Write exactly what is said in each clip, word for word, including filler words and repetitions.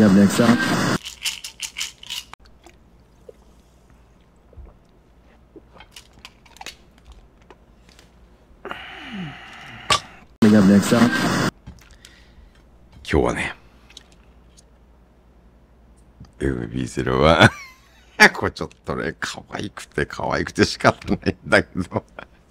Coming up next up. Coming up next up. 今日はね、エムビーゼロワン これちょっとね、可愛くて可愛くて仕方ないんだけど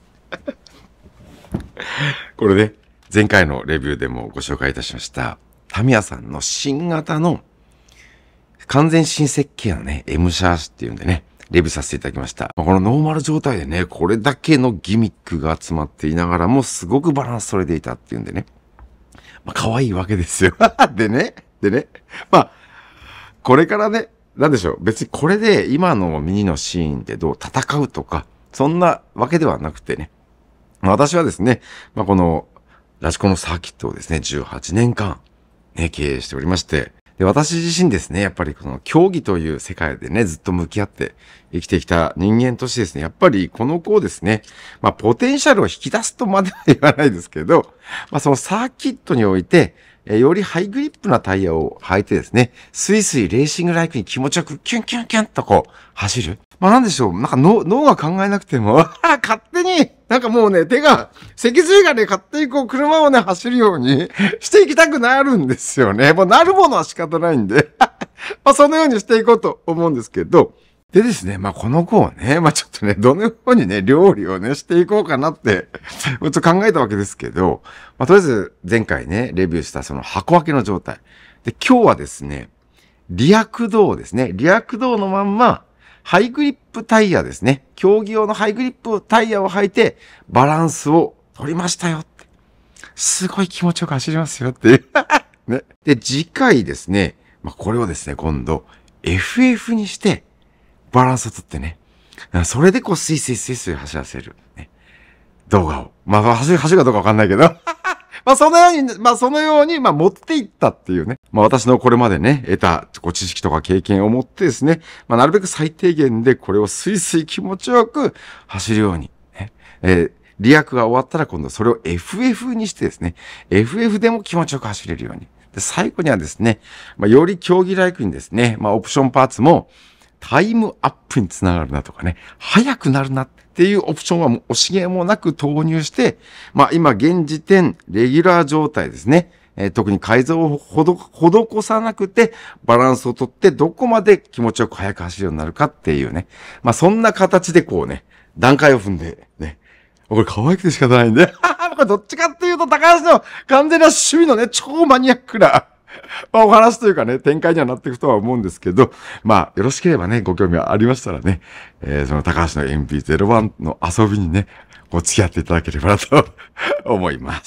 これね、前回のレビューでもご紹介いたしましたタミヤさんの新型の完全新設計のね M シャーシっていうんでね、レビューさせていただきました。このノーマル状態でね、これだけのギミックが集まっていながらもすごくバランス取れていたっていうんでね、まあ可愛いわけですよでね、でね、まあこれからね、なんでしょう、別にこれで今のミニのシーンでどう戦うとかそんなわけではなくてね、私はですね、まあ、このラジコンのサーキットをですね、じゅうはちねんかん、ね、経営しておりまして、で、私自身ですね、やっぱりこの競技という世界でね、ずっと向き合って生きてきた人間としてですね、やっぱりこの子をですね、まあ、ポテンシャルを引き出すとまでは言わないですけど、まあ、そのサーキットにおいて、えよりハイグリップなタイヤを履いてですね、スイスイレーシングライクに気持ちよくキュンキュンキュンとこう走る。まあなんでしょう、なんか脳脳が考えなくても、勝手に、なんかもうね、手が、脊髄がね、勝手にこう車をね、走るようにしていきたくなるんですよね。もうなるものは仕方ないんで、まあそのようにしていこうと思うんですけど、でですね、まあこの子をね、まあちょっとね、どのようにね、料理をね、していこうかなって、ちょっと考えたわけですけど、まあとりあえず前回ね、レビューしたその箱分けの状態。で、今日はですね、リア駆動ですね。リア駆動のまんま、ハイグリップタイヤですね。競技用のハイグリップタイヤを履いて、バランスを取りましたよって。すごい気持ちよく走りますよっていう。ね。で、次回ですね、まあこれをですね、今度、エフエフ にして、バランスをとってね。それでこうスイスイスイスイ走らせる、ね、動画を。まあ走る、走るかどうかわかんないけど。まあそのように、まあそのように、まあ持っていったっていうね。まあ私のこれまでね、得たこう知識とか経験を持ってですね。まあなるべく最低限でこれをスイスイ気持ちよく走るように。ね、えー、リアクが終わったら今度それを エフエフ にしてですね。エフエフ でも気持ちよく走れるように。で、最後にはですね、まあより競技ライクにですね、まあオプションパーツも、タイムアップにつながるなとかね、速くなるなっていうオプションはもう惜しげもなく投入して、まあ今現時点、レギュラー状態ですね。えー、特に改造をほど施さなくて、バランスをとってどこまで気持ちよく速く走るようになるかっていうね。まあそんな形でこうね、段階を踏んでね。これ可愛くて仕方ないんで。これどっちかっていうと高橋の完全な趣味のね、超マニアックな。まあお話というかね、展開にはなっていくとは思うんですけど、まあよろしければね、ご興味ありましたらね、えー、その高橋の エムビーゼロワン の遊びにね、お付き合っていただければなと思います。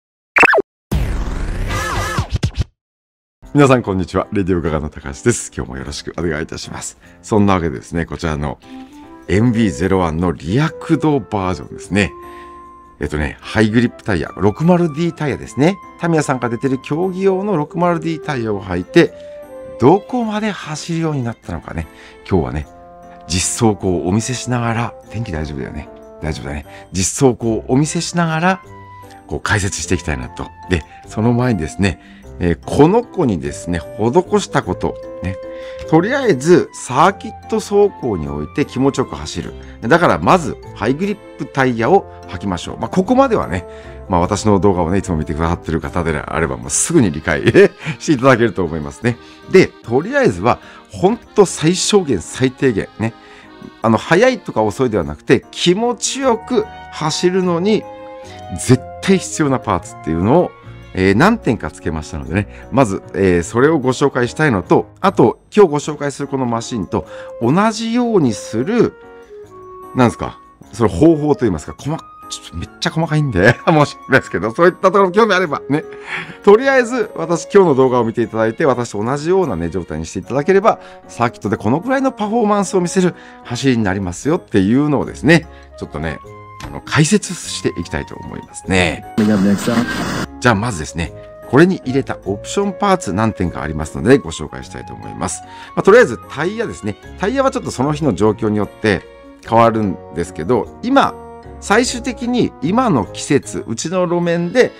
皆さんこんにちは。レディオガガの高橋です。今日もよろしくお願いいたします。そんなわけでですね、こちらの エムビーゼロワン のリア駆動バージョンですね。えっとね、ハイグリップタイヤ、ろくじゅうディー タイヤですね。タミヤさんから出てる競技用の ろくじゅうディー タイヤを履いて、どこまで走るようになったのかね。今日はね、実走行をお見せしながら、天気大丈夫だよね。大丈夫だね。実走行をお見せしながら、こう解説していきたいなと。で、その前にですね、えー、この子にですね、施したこと、ね。とりあえず、サーキット走行において気持ちよく走る。だから、まず、ハイグリップタイヤを履きましょう。まあ、ここまではね、まあ、私の動画をね、いつも見てくださってる方であれば、もうすぐに理解していただけると思いますね。で、とりあえずは、ほんと最小限、最低限、ね。あの、速いとか遅いではなくて、気持ちよく走るのに、絶対必要なパーツっていうのを、えー、何点かつけましたのでね。まず、えー、それをご紹介したいのと、あと、今日ご紹介するこのマシンと同じようにする、なんですか、その方法といいますか、細か、ちょっとめっちゃ細かいんで、申し訳ないですけど、そういったところ興味あればね。とりあえず、私今日の動画を見ていただいて、私と同じようなね、状態にしていただければ、サーキットでこのくらいのパフォーマンスを見せる走りになりますよっていうのをですね、ちょっとね、あの解説していきたいと思いますね。じゃあまずですね、これに入れたオプションパーツ何点かありますのでご紹介したいと思います。まあ、とりあえずタイヤですね。タイヤはちょっとその日の状況によって変わるんですけど、今、最終的に今の季節、うちの路面で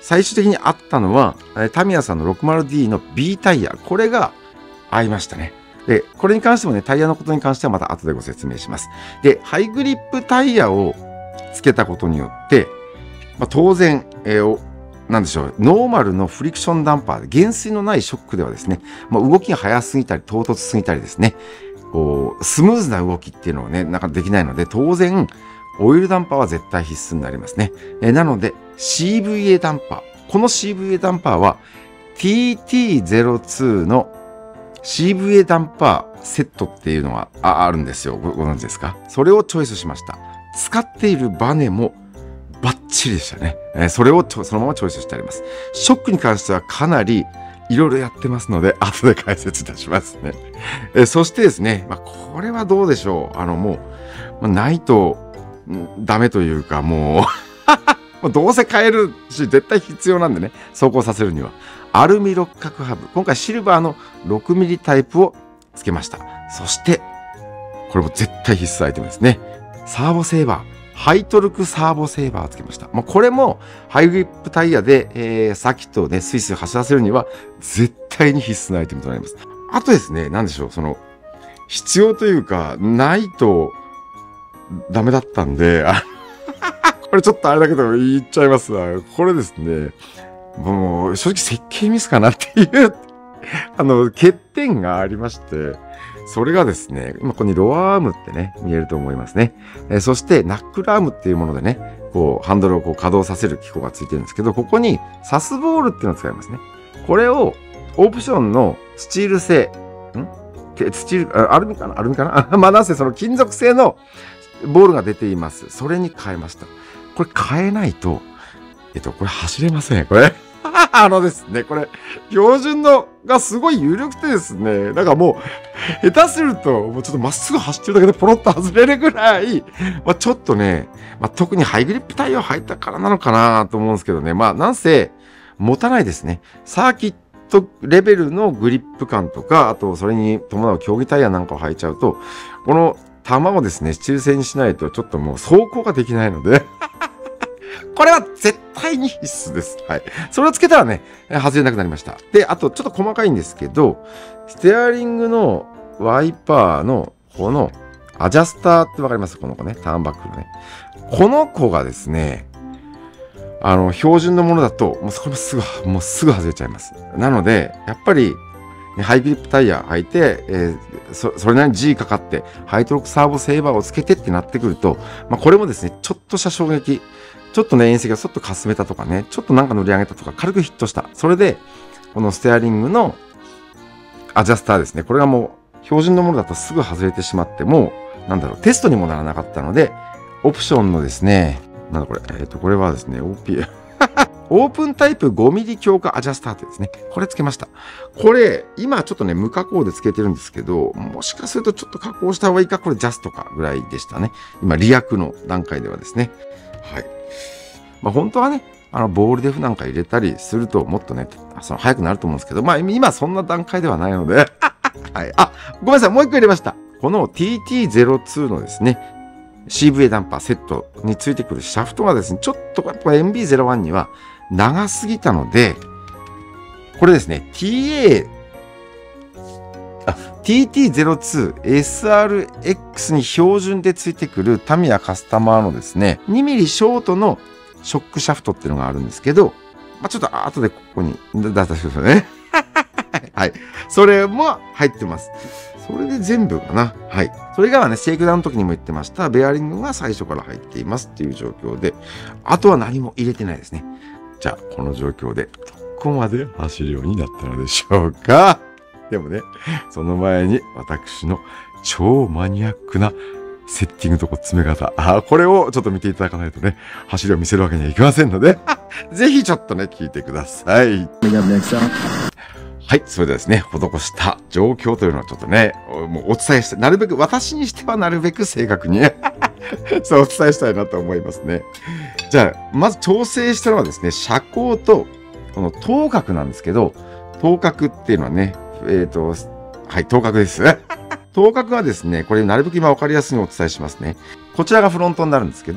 最終的に合ったのは、タミヤさんの ろくじゅうディー の B タイヤ。これが合いましたね。で、これに関してもね、タイヤのことに関してはまた後でご説明します。で、ハイグリップタイヤをつけたことによって、まあ、当然、えー、なんでしょう、ノーマルのフリクションダンパーで、減衰のないショックではですね、まあ、動きが速すぎたり、唐突すぎたりですね、こう、スムーズな動きっていうのをね、なんかできないので、当然、オイルダンパーは絶対必須になりますね。えー、なので、シーブイエー ダンパー。この シーブイエー ダンパーは、ティーティーゼロツー の シーブイエー ダンパーセットっていうのが あ, あるんですよ。ご, ご存知ですか？それをチョイスしました。使っているバネもバッチリでしたね。えー、それをそのままチョイスしてあります。ショックに関してはかなりいろいろやってますので、後で解説いたしますね。えー、そしてですね、まあ、これはどうでしょう。あのもう、まあ、ないとダメというか、もう、どうせ買えるし、絶対必要なんでね、走行させるには。アルミ六角ハブ。今回シルバーの ろくミリ タイプをつけました。そして、これも絶対必須アイテムですね。サーボセーバー。ハイトルクサーボセーバーをつけました。まあ、これもハイグリップタイヤで、えー、サーキットをね、スイスイ走らせるには絶対に必須なアイテムとなります。あとですね、なんでしょう、その、必要というか、ないとダメだったんで、これちょっとあれだけど言っちゃいますわ。これですね、もう正直設計ミスかなっていうあの欠点がありまして、それがですね、今ここにロアアームってね見えると思いますね。えー、そしてナックルアームっていうものでね、こうハンドルをこう稼働させる機構がついてるんですけど、ここにサスボールっていうのを使いますね。これをオプションのスチール製、ん？スチール、アルミかな？アルミかな？まあなんせその金属製のボールが出ています。それに変えました。これ変えないと、えっと、これ走れません。これ。あのですね、これ、標準のがすごい緩くてですね、なんかもう、下手すると、もうちょっとまっすぐ走ってるだけでポロッと外れるぐらい、まあちょっとね、まあ特にハイグリップタイヤを履いたからなのかなと思うんですけどね、まあなんせ、持たないですね。サーキットレベルのグリップ感とか、あとそれに伴う競技タイヤなんかを履いちゃうと、この玉をですね、スチール製にしないとちょっともう走行ができないので、これは絶対に必須です。はい。それをつけたらね、外れなくなりました。で、あとちょっと細かいんですけど、ステアリングのワイパーのこのアジャスターってわかります？この子ね、ターンバックルね。この子がですね、あの、標準のものだと、もうそれもすぐ、もうすぐ外れちゃいます。なので、やっぱり、ハイグリップタイヤ履いて、えー、そ, それなりに G かかって、ハイトルクサーボセーバーをつけてってなってくると、まあ、これもですね、ちょっとした衝撃、ちょっとね、遠石がちょっとかすめたとかね、ちょっとなんか乗り上げたとか、軽くヒットした。それで、このステアリングのアジャスターですね。これがもう、標準のものだとすぐ外れてしまって、もう、なんだろう、テストにもならなかったので、オプションのですね、なんだこれ、えっと、これはですね、オーピー、オープンタイプ ごミリ 強化アジャスターってですね、これつけました。これ、今ちょっとね、無加工でつけてるんですけど、もしかするとちょっと加工した方がいいか、これジャストかぐらいでしたね。今、リアクの段階ではですね。はい。まあ本当はね、あの、ボールデフなんか入れたりするともっとね、その早くなると思うんですけど、まあ今そんな段階ではないので、はい。あ、ごめんなさい、もう一個入れました。この ティーティーゼロツー のですね、シーブイエー ダンパーセットについてくるシャフトがですね、ちょっとやっぱ エムビーゼロワン には長すぎたので、これですね、ティーエー、あ、ティーティーゼロツーエスアールエックス に標準でついてくるタミヤカスタマーのですね、にミリ ショートのショックシャフトっていうのがあるんですけど、まあ、ちょっと後でここに出したしますね。はい。それも入ってます。それで全部かな。はい。それがね、シェイクダウンの時にも言ってました、ベアリングが最初から入っていますっていう状況で、あとは何も入れてないですね。じゃあ、この状況で、どこまで走るようになったのでしょうか。でもね、その前に私の超マニアックなセッティングとこ詰め方。あ、これをちょっと見ていただかないとね、走りを見せるわけにはいきませんので、ぜひちょっとね、聞いてください。はい。それではですね、施した状況というのはちょっとね、もうお伝えして、なるべく、私にしてはなるべく正確に、そうお伝えしたいなと思いますね。じゃあ、まず調整したのはですね、車高と、この頭角なんですけど、頭角っていうのはね、えっと、はい、頭角です。頭角はですね、これなるべく今わかりやすいようにお伝えしますね。こちらがフロントになるんですけど、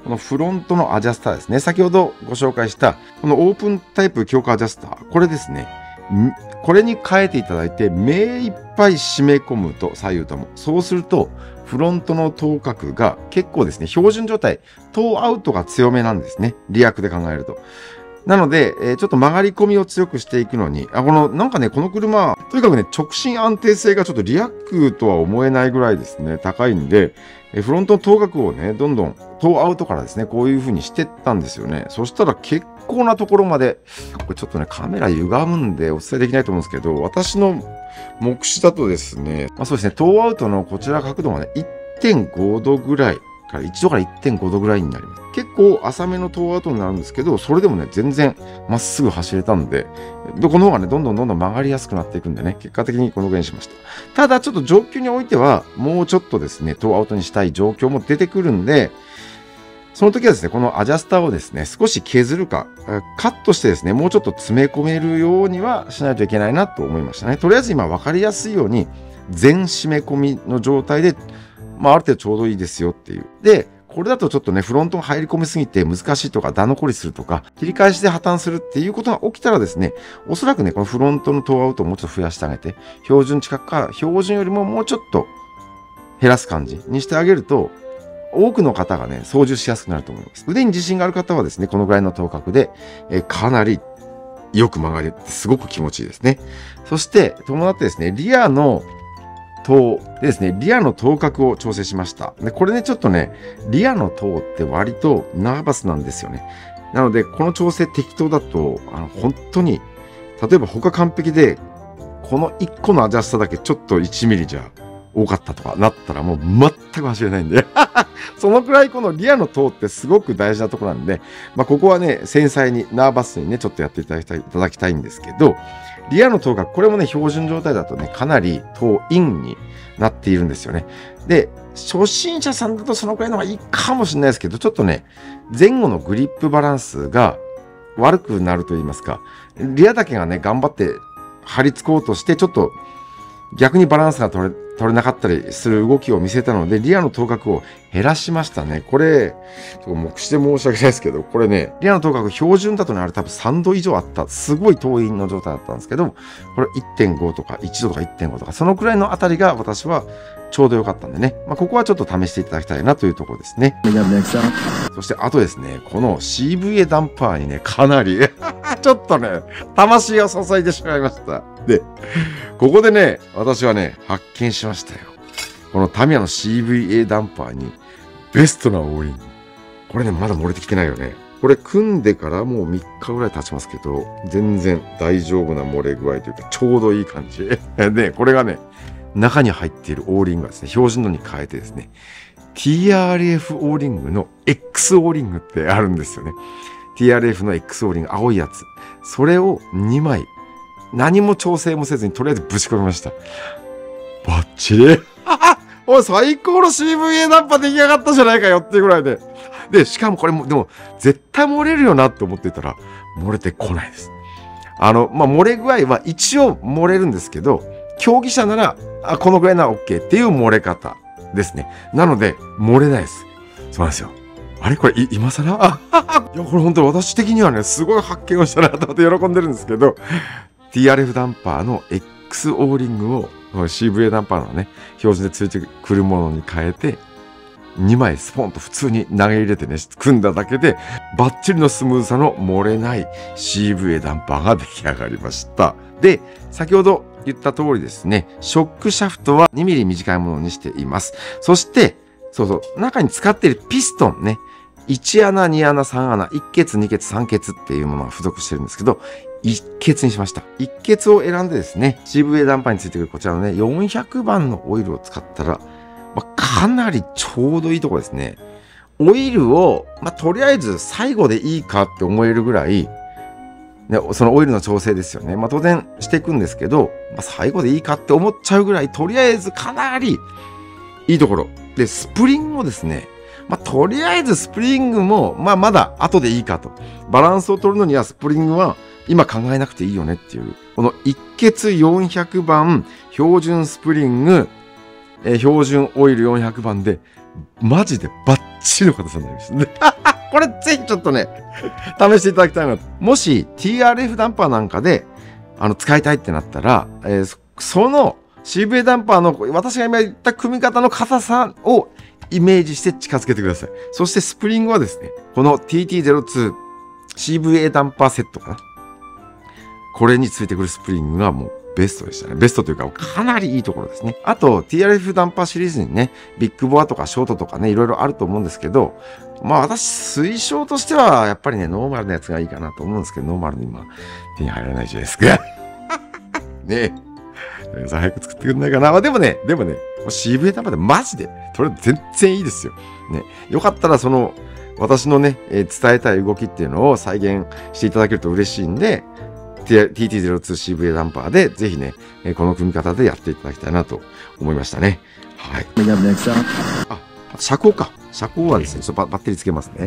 このフロントのアジャスターですね。先ほどご紹介した、このオープンタイプ強化アジャスター。これですね。これに変えていただいて、目いっぱい締め込むと、左右とも。そうすると、フロントの頭角が結構ですね、標準状態、トーアウトが強めなんですね。リアクで考えると。なので、えー、ちょっと曲がり込みを強くしていくのに、あ、この、なんかね、この車、とにかくね、直進安定性がちょっとリアクとは思えないぐらいですね、高いんで、えー、フロントの頭角をね、どんどん、トーアウトからですね、こういう風にしてったんですよね。そしたら結構なところまで、これちょっとね、カメラ歪むんでお伝えできないと思うんですけど、私の目視だとですね、まあそうですね、トーアウトのこちら角度がね、いってんごどぐらい。いちどから いってんごどぐらいになります。結構浅めのトーアウトになるんですけど、それでもね、全然まっすぐ走れたんで、で、この方がね、どんどんどんどん曲がりやすくなっていくんでね、結果的にこのぐらいにしました。ただ、ちょっと状況においては、もうちょっとですね、トーアウトにしたい状況も出てくるんで、その時はですね、このアジャスターをですね、少し削るか、カットしてですね、もうちょっと詰め込めるようにはしないといけないなと思いましたね。とりあえず今分かりやすいように、全締め込みの状態で、まあ、ある程度ちょうどいいですよっていう。で、これだとちょっとね、フロントが入り込みすぎて難しいとか、ダ残りするとか、切り返しで破綻するっていうことが起きたらですね、おそらくね、このフロントのトーアウトをもうちょっと増やしてあげて、標準近くか、標準よりももうちょっと減らす感じにしてあげると、多くの方がね、操縦しやすくなると思います。腕に自信がある方はですね、このぐらいの頭角で、えかなりよく曲がれて、すごく気持ちいいですね。そして、伴ってですね、リアの頭でですね、リアの頭角を調整しました。で、これね、ちょっとね、リアの頭って割とナーバスなんですよね。なので、この調整適当だと、あの、本当に、例えば他完璧で、このいっこのアジャスタだけちょっといちミリじゃ多かったとかなったらもう全く走れないんで。そのくらいこのリアの頭ってすごく大事なところなんで、まあ、ここはね、繊細に、ナーバスにね、ちょっとやっていただきたい、いただきたいんですけど、リアの頭角、これもね、標準状態だとね、かなり頭インになっているんですよね。で、初心者さんだとそのくらいの方がいいかもしれないですけど、ちょっとね、前後のグリップバランスが悪くなると言いますか、リアだけがね、頑張って張り付こうとして、ちょっと逆にバランスが取れ、取れなかったりする動きを見せたので、リアの頭角を減らしましたね。これ、目視で申し訳ないですけど、これね、リアの頭角標準だとね、あれ多分さんど以上あった、すごい遠いの状態だったんですけど、これ いってんご とかいちどとか いってんご とか、そのくらいのあたりが私はちょうど良かったんでね。まあ、ここはちょっと試していただきたいなというところですね。そして、あとですね、この シーブイエー ダンパーにね、かなり、ちょっとね、魂を注いでしまいました。で、ここでね、私はね、発見しましたよ。このタミヤの シーブイエー ダンパーに、ベストなオーリング。これね、まだ漏れてきてないよね。これ組んでからもうみっかぐらい経ちますけど、全然大丈夫な漏れ具合というか、ちょうどいい感じ。で、これがね、中に入っているオーリングがですね、標準のに変えてですね、ティーアールエフ オーリングの X オーリングってあるんですよね。ティーアールエフ の X オーリング、青いやつ。それをにまい、何も調整もせずにとりあえずぶち込みました。バッチリおい、最高の シーブイエー ダンパ出来上がったじゃないかよっていうぐらいで。で、しかもこれも、でも、絶対漏れるよなって思ってたら、漏れてこないです。あの、まあ、漏れ具合は一応漏れるんですけど、競技者なら、あ、このぐらいなら OK っていう漏れ方ですね。なので、漏れないです。そうなんですよ。あれこれ、い、今更あいや、これ本当に私的にはね、すごい発見をしたなと思って喜んでるんですけど、ティーアールエフ ダンパーの X オーリングを シーブイエー ダンパーのね、標準でついてくるものに変えて、にまいスポンと普通に投げ入れてね、組んだだけで、バッチリのスムーズさの漏れない シーブイエー ダンパーが出来上がりました。で、先ほど言った通りですね、ショックシャフトはにミリ短いものにしています。そして、そうそう、中に使っているピストンね、いちあな、にあな、さんあな、いっケツ、にケツ、さんケツっていうものが付属してるんですけど、いっケツにしました。いっケツを選んでですね、シーブイエー ダンパーについてくるこちらのね、よんひゃくばんのオイルを使ったら、まあ、かなりちょうどいいところですね。オイルを、まあ、とりあえず最後でいいかって思えるぐらい、ね、そのオイルの調整ですよね。まあ、当然していくんですけど、まあ、最後でいいかって思っちゃうぐらい、とりあえずかなりいいところ。で、スプリングもですね、まあ、とりあえずスプリングも、まあ、まだ後でいいかと。バランスを取るのにはスプリングは今考えなくていいよねっていう。この一ケツよんひゃくばん、標準スプリング、えー、標準オイルよんひゃくばんで、マジでバッチリの硬さになります。これぜひちょっとね、試していただきたいなと。もし ティーアールエフ ダンパーなんかで、あの、使いたいってなったら、えー、その シーブイエー ダンパーの、私が今言った組み方の硬さをイメージして近づけてください。そしてスプリングはですね、この ティーティーゼロツーシーブイエー ダンパーセットかな。これについてくるスプリングがもうベストでしたね。ベストというか、かなりいいところですね。あと、ティーアールエフ ダンパーシリーズにね、ビッグボアとかショートとかね、いろいろあると思うんですけど、まあ私、推奨としては、やっぱりね、ノーマルなやつがいいかなと思うんですけど、ノーマルに今、手に入らないじゃないですか。ねえ。皆さん早く作ってくんないかな。まあでもね、でもね、シーブイエー ダンパーでマジで、それ全然いいですよ。ね。よかったら、その、私のね、えー、伝えたい動きっていうのを再現していただけると嬉しいんで、ティーティーゼロツーシーブイエー ダンパーで、ぜひね、えー、この組み方でやっていただきたいなと思いましたね。はい。あ、遮光か。遮光はですね、ちょっとバッテリーつけますね。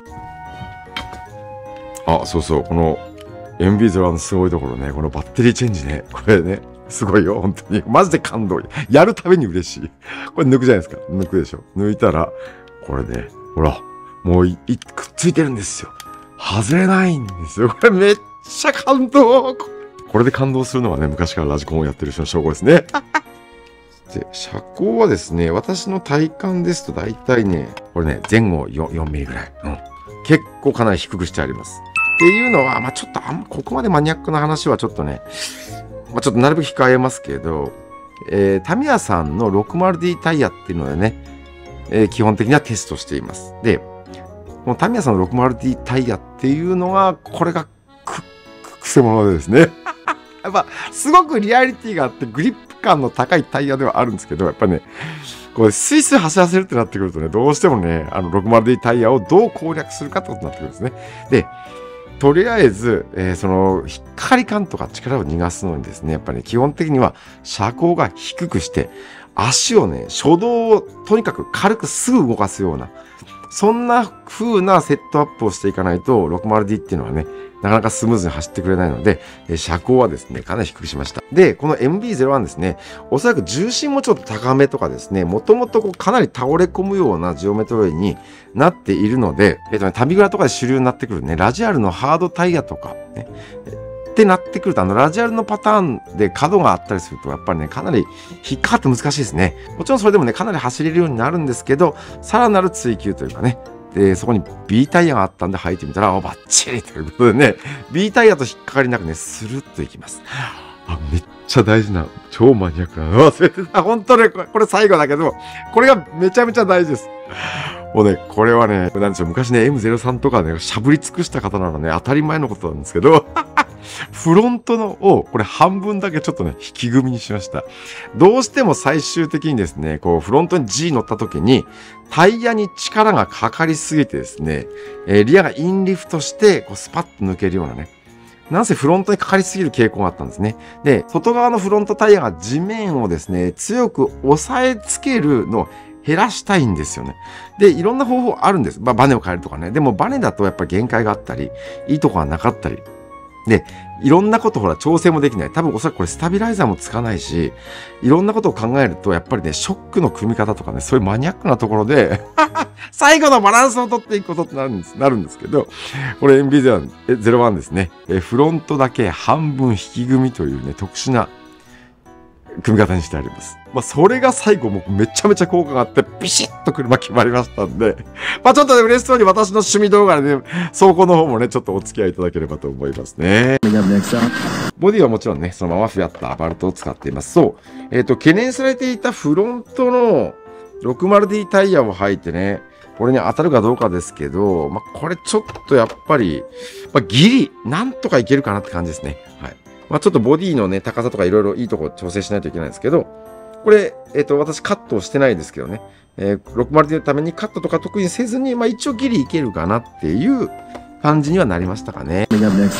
あ、そうそう、この エムビーゼロワン のすごいところね、このバッテリーチェンジね、これね、すごいよ、本当に。マジで感動。やるたびに嬉しい。これ抜くじゃないですか。抜くでしょ。抜いたら、これね、ほら、もうい、い、くっついてるんですよ。外れないんですよ。これめっちゃ感動。これで感動するのはね、昔からラジコンをやってる人の証拠ですね。で、遮光はですね、私の体感ですと大体ね、これね、前後 4, よんミリぐらい。うん。結構かなり低くしてあります。っていうのは、まあちょっとあんま、ここまでマニアックな話はちょっとね、まあちょっとなるべく控えますけど、えー、タミヤさんの ろくじゅうディー タイヤっていうのでね、えー、基本的にはテストしています。で、このタミヤさんの ろくじゅうディー タイヤっていうのは、これがく、く、くせ者でですね。やっぱ、すごくリアリティがあって、グリップ感の高いタイヤではあるんですけど、やっぱね、これスイスイ走らせるってなってくるとね、どうしてもね、あの ろくじゅうディー タイヤをどう攻略するかってことになってくるんですね。で、とりあえず、えー、その、引っかかり感とか力を逃がすのにですね、やっぱり、ね、基本的には車高が低くして、足をね、初動をとにかく軽くすぐ動かすような、そんな風なセットアップをしていかないと、ろくじゅうディー っていうのはね、なかなかスムーズに走ってくれないので、車高はですね、かなり低くしました。で、この エムビーゼロワン ですね、おそらく重心もちょっと高めとかですね、もともとこうかなり倒れ込むようなジオメトロイになっているので、えっとね、旅グラとかで主流になってくるね、ラジアルのハードタイヤとか、ね、ってなってくると、あの、ラジアルのパターンで角があったりすると、やっぱりね、かなり引っかかって難しいですね。もちろんそれでもね、かなり走れるようになるんですけど、さらなる追求というかね、で、そこに B タイヤがあったんで履いてみたら、お、バッチリということでね、B タイヤと引っかかりなくね、スルッといきます。あ、めっちゃ大事な、超マニアックなの忘れてた。本当ね、これ最後だけど、これがめちゃめちゃ大事です。もうね、これはね、なんでしょう、昔ね、エムゼロスリー とかね、しゃぶり尽くした方ならね、当たり前のことなんですけど、フロントのを、これ半分だけちょっとね、引き組みにしました。どうしても最終的にですね、こう、フロントに G 乗った時に、タイヤに力がかかりすぎてですね、えー、リアがインリフトして、こう、スパッと抜けるようなね、なんせフロントにかかりすぎる傾向があったんですね。で、外側のフロントタイヤが地面をですね、強く押さえつけるのを減らしたいんですよね。で、いろんな方法あるんです。まあ、バネを変えるとかね。でもバネだとやっぱり限界があったり、いいとこがなかったり。で、いろんなことほら調整もできない。多分おそらくこれスタビライザーもつかないし、いろんなことを考えると、やっぱりね、ショックの組み方とかね、そういうマニアックなところで、最後のバランスを取っていくことってなるんです、なるんですけど、これ エムビーゼロワン ですね。フロントだけ半分引き組みというね、特殊な組み方にしてあります。まあ、それが最後もめちゃめちゃ効果があって、ビシッと車決まりましたんで、まあ、ちょっとね、嬉しそうに私の趣味動画でね、走行の方もね、ちょっとお付き合いいただければと思いますね。ボディはもちろんね、そのままフィアットアバルトを使っています。そう。えっと、懸念されていたフロントの ろくじゅうディー タイヤを履いてね、これに当たるかどうかですけど、まあ、これちょっとやっぱり、まあ、ギリ、なんとかいけるかなって感じですね。はい。まあ、ちょっとボディのね、高さとかいろいろいいとこ調整しないといけないんですけど、これ、えっと、私カットをしてないですけどね、えー、ろくじゅうディーのためにカットとか特にせずに、まあ一応ギリいけるかなっていう感じにはなりましたかね。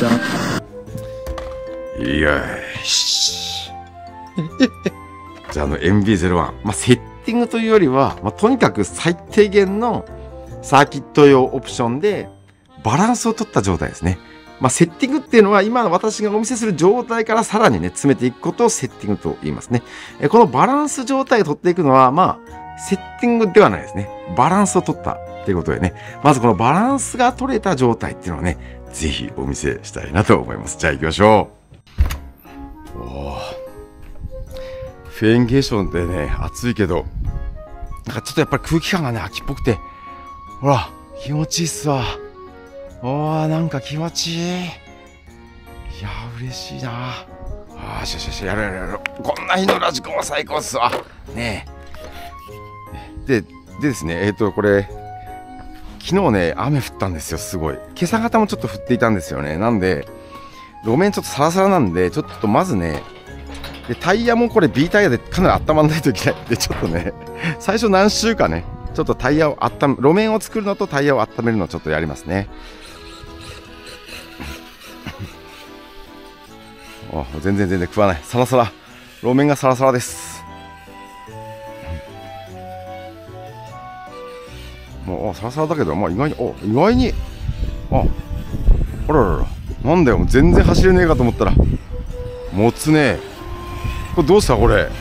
よし。じゃあ、あの エムビーゼロワン。まあ、セッティングというよりは、まあ、とにかく最低限のサーキット用オプションでバランスを取った状態ですね。まあ、セッティングっていうのは今の私がお見せする状態からさらにね、詰めていくことをセッティングと言いますね。えこのバランス状態を取っていくのは、まあ、 セッティングではないですね。バランスを取ったっていうことでね。まずこのバランスが取れた状態っていうのをね、ぜひお見せしたいなと思います。じゃあ行きましょう。おー。フェーン現象でね、暑いけど、なんかちょっとやっぱり空気感がね、秋っぽくて、ほら、気持ちいいっすわ。おー、なんか気持ちいい。いやー、嬉しいな。あー、しよしよし、やろうやろうやろう。こんな日のラジコンは最高っすわ。ねえ。で、でですね、えっと、これ、昨日ね、雨降ったんですよ、すごい。今朝方もちょっと降っていたんですよね。なんで、路面ちょっとサラサラなんで、ちょっとまずね、でタイヤもこれ B タイヤでかなり温まらないといけないんで、ちょっとね、最初何週かね、ちょっとタイヤを温め、路面を作るのとタイヤを温めるのをちょっとやりますね。あ、全然全然食わない。サラサラ。路面がサラサラです。もう、サラサラだけど、まあ意外に、お、意外に、あ、あららら、なんだよ、全然走れねえかと思ったら、持つね。これどうしたこれ。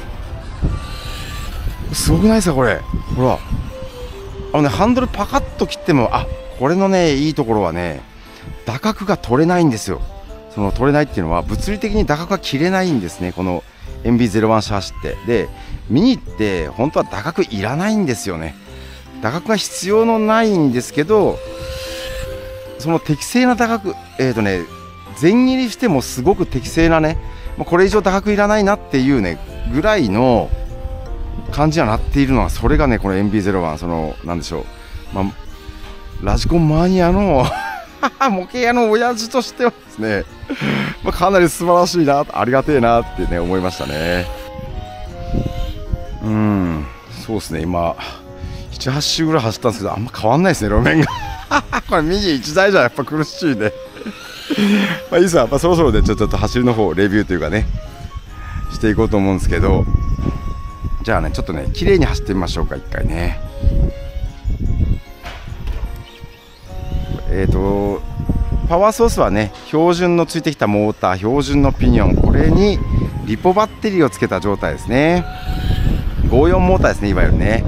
すごくないですかこれ。ほら。あのね、ハンドルパカッと切っても、あ、これのね、いいところはね、打角が取れないんですよ。その取れないっていうのは、物理的に打角が切れないんですね。この エムビーゼロワン 車走って。で、ミニって本当は打角いらないんですよね。打角が必要のないんですけど、その適正な打角、えっとね、全切りしてもすごく適正なね、これ以上打角いらないなっていうね、ぐらいの感じになっているのは、それがね、この エムビーゼロワン、その、なんでしょう、まあ、ラジコンマニアの模型屋の親父としてはですね、まあ、かなり素晴らしいな、ありがてえなってね、思いましたね。うん、そうですね、今、なな、はち周ぐらい走ったんですけど、あんま変わんないですね、路面が。これ、ミニいちだいじゃやっぱ苦しいね。まあいいさ、まあ、そろそろでちょっと走りの方、レビューというかね、していこうと思うんですけど、じゃあね、ちょっとね、綺麗に走ってみましょうか、一回ね。えっと、パワーソースはね、標準のついてきたモーター、標準のピニオン、これにリポバッテリーをつけた状態ですね。ごじゅうよんモーターですね、いわゆるね。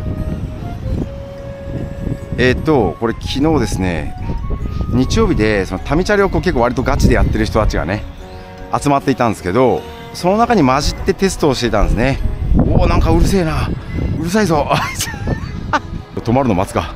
えっと、これ昨日ですね、日曜日でそのタミチャリをこう結構割とガチでやってる人たちがね、集まっていたんですけど、その中に混じってテストをしていたんですね。おお、なんかうるせえな、うるさいぞ。止まるの待つか。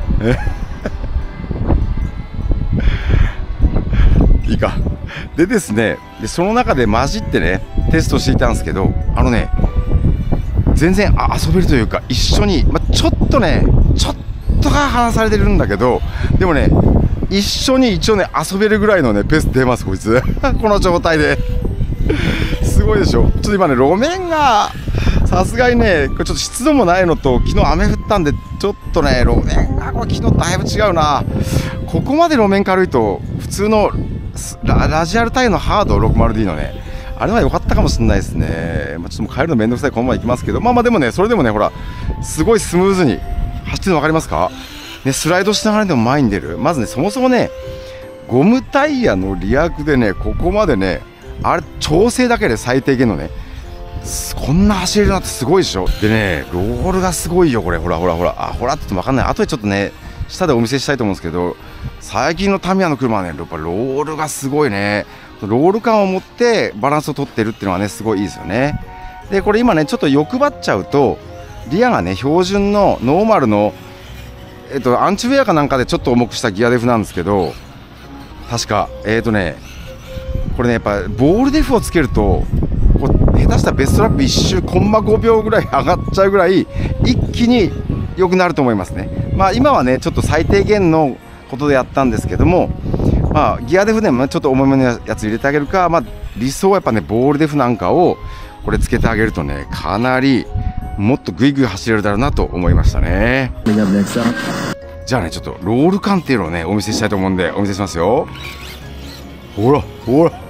いいか。でですね、でその中で混じってね、テストしていたんですけど、あのね、全然あ遊べるというか、一緒に、まあ、ちょっとね、ちょっとが離されてるんだけど、でもね、一緒に一応ね、遊べるぐらいのね、ペース出ます、こいつ。この状態で。すごいでしょ。ちょっと今ね、路面が、さすがにね、これちょっと湿度もないのと、昨日雨降ったんで、ちょっとね、路面が、これ昨日だいぶ違うな。ここまで路面軽いと、普通のラ、ラジアルタイヤのハード ろくじゅうディー のね、あれは良かったかもしれないですね。まあ、ちょっともう帰るのめんどくさい、このまま行きますけど、まあまあでもね、それでもね、ほら、すごいスムーズに走ってるの分かりますかね、スライドしながらでも前に出る。まずね、そもそもね、ゴムタイヤのリアクでね、ここまでね、あれ、調整だけで最低限のね、こんな走れるなってすごいでしょ。でね、ロールがすごいよ、これ。ほらほらほら。あ、ほらって言っても分かんない。後でちょっとね、下でお見せしたいと思うんですけど、最近のタミヤの車はね、やっぱロールがすごいね。ロール感を持ってバランスを取ってるっていうのはね、すごいいいですよね。で、これ今ね、ちょっと欲張っちゃうと、リアがね、標準のノーマルの、えっと、アンチウェアかなんかでちょっと重くしたギアデフなんですけど、確か、えっとね、これね、やっぱボールデフをつけると、こう下手したらベストラップ一周コンマごびょうぐらい上がっちゃうぐらい、一気に良くなると思いますね。まあ今はね、ちょっと最低限のことでやったんですけども、まあギアデフでもちょっと重めのやつ入れてあげるか、まあ理想はやっぱね、ボールデフなんかをこれつけてあげるとね、かなりもっとグイグイ走れるだろうなと思いましたね。じゃあね、ちょっとロール感っていうのをね、お見せしたいと思うんで、お見せしますよ。ほら、ほら。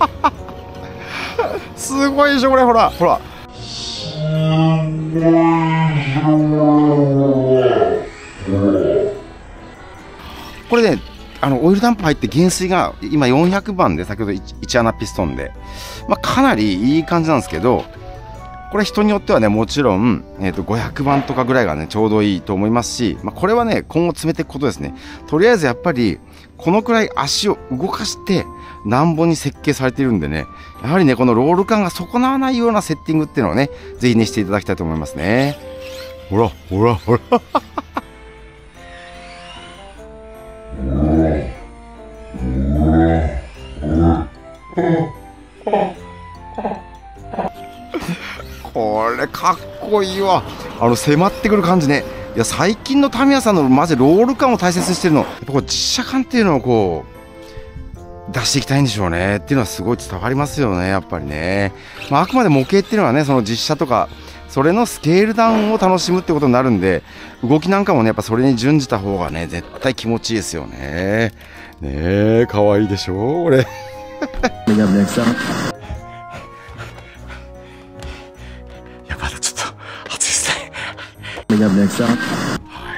すごいでしょ、これ、ほら、ほら。これね、あの、オイルダンプ入って減水が今よんひゃくばんで、先ほど 1, いち穴ピストンで、まあ、かなりいい感じなんですけど、 これ人によってはね、もちろん、えっと、ごひゃくばんとかぐらいがね、ちょうどいいと思いますし、まあ、これはね、今後詰めていくことですね。とりあえずやっぱり、このくらい足を動かして、何本に設計されているんでね、やはりね、このロール感が損なわないようなセッティングっていうのをね、ぜひね、していただきたいと思いますね。ほら、ほら、ほら。これかっこいいわ。あの迫ってくる感じね。いや最近のタミヤさんのマジロール感を大切にしてるの、やっぱこう実写感っていうのをこう出していきたいんでしょうねっていうのはすごい伝わりますよね、やっぱりね。まあ、あくまで模型っていうのはね、その実写とかそれのスケールダウンを楽しむってことになるんで、動きなんかもねやっぱそれに準じた方がね絶対気持ちいいですよね。ねえ、可愛いでしょ俺。 Coming up next up. やっぱちょっと暑いですね。 Coming up next up. はい、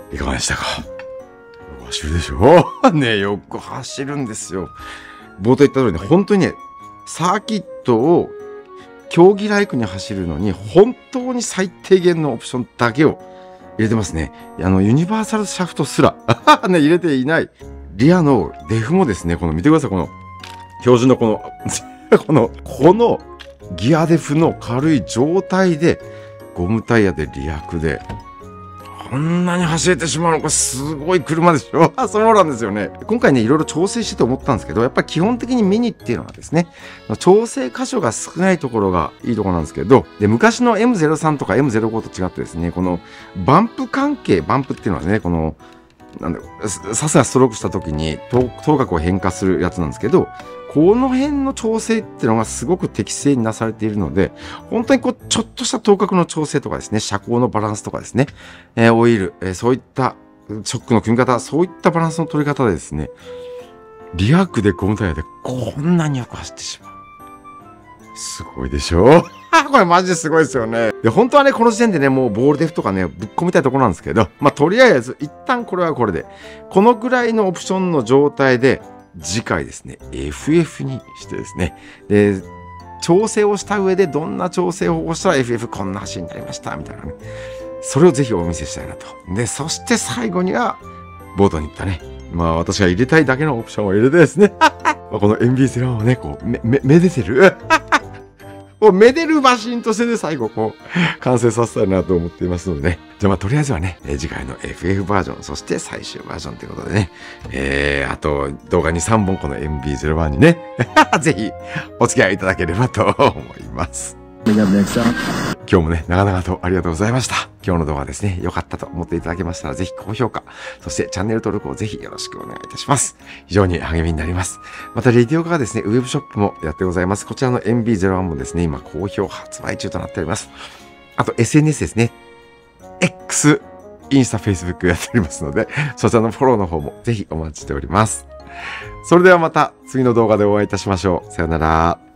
いかがでしたか。走るでしょね、よく走るんですよ。冒頭言った通りね、本当にね、サーキットを競技ライクに走るのに本当に最低限のオプションだけを入れてますね。あのユニバーサルシャフトすらね入れていない。リアのデフもですね、この見てください、この標準のこのこのこのギアデフの軽い状態でゴムタイヤでリアクでこんなに走れてしまうの、これすごい車でしょそうなんですよね。今回ね、いろいろ調整してて思ったんですけど、やっぱり基本的にミニっていうのはですね、調整箇所が少ないところがいいところなんですけど、で、昔の エムゼロさん とか エムゼロご と違ってですね、このバンプ関係、バンプっていうのはね、この、なんだろう、さすがストロークした時に頭角を変化するやつなんですけど、この辺の調整っていうのがすごく適正になされているので、本当にこう、ちょっとした頭角の調整とかですね、車高のバランスとかですね、えー、オイル、えー、そういったショックの組み方、そういったバランスの取り方でですね、リアクでゴムタイヤでこんなによく走ってしまう。すごいでしょこれマジですごいですよね。で、本当はね、この時点でね、もうボールデフとかね、ぶっ込みたいところなんですけど、まあ、とりあえず、一旦これはこれで、このぐらいのオプションの状態で、次回ですね、エフエフ にしてですね、で、調整をした上でどんな調整をしたら エフエフ こんな走りになりました、みたいなね。それをぜひお見せしたいなと。で、そして最後には、冒頭に言ったね、まあ私が入れたいだけのオプションを入れてですね、この エムビーゼロ をね、こう、め、め、めでてる。もうめでるマシンとしてで最後こう完成させたいなと思っていますのでね。じゃあまあとりあえずはね、次回の エフエフ バージョン、そして最終バージョンということでね、えー、あと動画にさんぼんこの エムビーゼロワン にね、ぜひお付き合いいただければと思います。 Coming up next up. 今日もね、長々とありがとうございました。今日の動画ですね、良かったと思っていただけましたら、ぜひ高評価、そしてチャンネル登録をぜひよろしくお願いいたします。非常に励みになります。また、レディオガがですね、ウェブショップもやってございます。こちらの エムビーゼロワン もですね、今、好評発売中となっております。あと、エスエヌエス ですね。X、インスタ、Facebook やっておりますので、そちらのフォローの方もぜひお待ちしております。それではまた次の動画でお会いいたしましょう。さよなら。